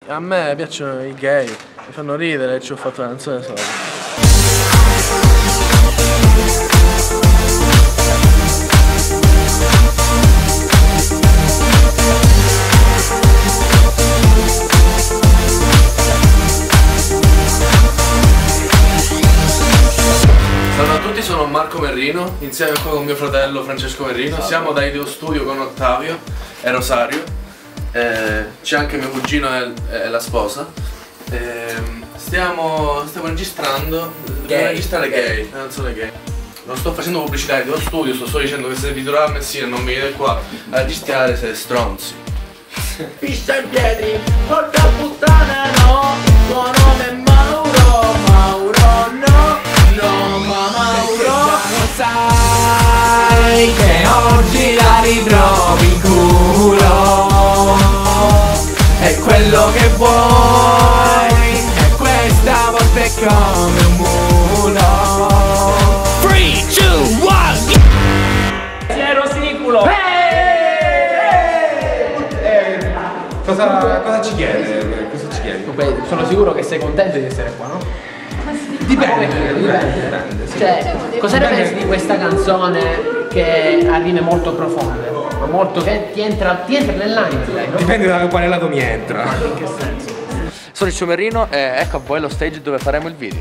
A me piacciono i gay, mi fanno ridere e ci ho fatto una canzone sopra. Salve a tutti, sono Marco Merrino, insieme qua con mio fratello Francesco Merrino. Siamo da Ideo Studio con Ottavio e Rosario. C'è anche mio cugino e la sposa. Stiamo registrando. Dobbiamo registrare gay, la canzone gay. Non sto facendo pubblicità di Ideo Studio, sto solo dicendo che se vi trovate a Messina e non venite qua a registrare siete stronzi. Pista in piedi, porca puttana no, tuo nome è Mauro, Mauro no, no ma Mauro. Lo sai che oggi la ritrovi in culo, è quello che vuoi, e questa volta è come un mulo. 3, 2, 1 Siero sicuro. Cosa ci chiede? Cosa ci chiedi? Beh, sono sicuro che sei contento di essere qua, no? Dipende. Cioè, cosa ne pensi di questa canzone che ha rime molto profonde? Ma molto che ti entra nell'anima, no? Dipende da quale lato mi entra. Ma in che senso? Sono il Ciumerino e ecco a voi lo stage dove faremo il video.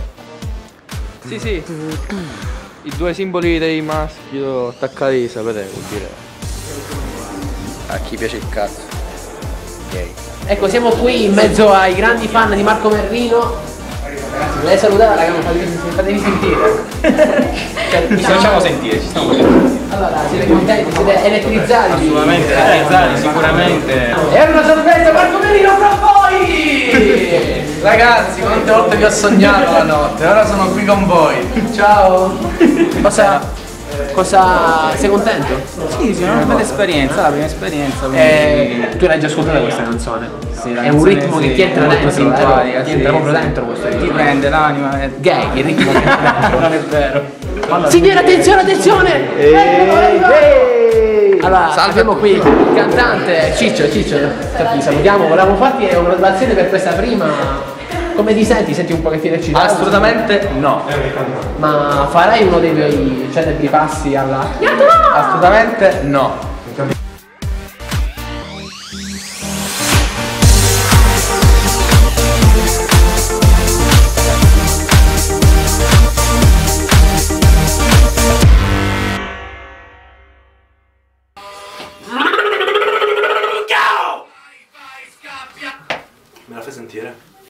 Sì. I due simboli dei maschi attaccati, sapete, vuol dire a chi piace il cazzo. Gay. Ecco, siamo qui in mezzo ai grandi fan di Marco Merrino. Lei salutava, raga, fatevi sentire. Ci facciamo sentire, ci stiamo vedendo. Allora, siete contenti? Siete elettrizzati? Assolutamente, sicuramente. E una sorpresa, Marco Merrino fra voi! Ragazzi, quante volte vi ho sognato la notte, ora sono qui con voi. Ciao! Cosa sei contento? Sì, è una bella esperienza, la prima esperienza. Tu l'hai già ascoltata questa canzone? Sì, è un ritmo che ti entra dentro, simpatica, ti entra proprio dentro questo ritmo. Ti prende l'anima. Gay, il ritmo che Non è vero. Signore, attenzione! Allora, abbiamo qui il cantante Ciccio. Ti salutiamo, volevamo farti una congratulazioni per questa prima. Come ti senti? Senti un pochettino eccitato? Assolutamente no. Ma farai uno dei tuoi celebri passi alla... Assolutamente no. Me la fai sentire?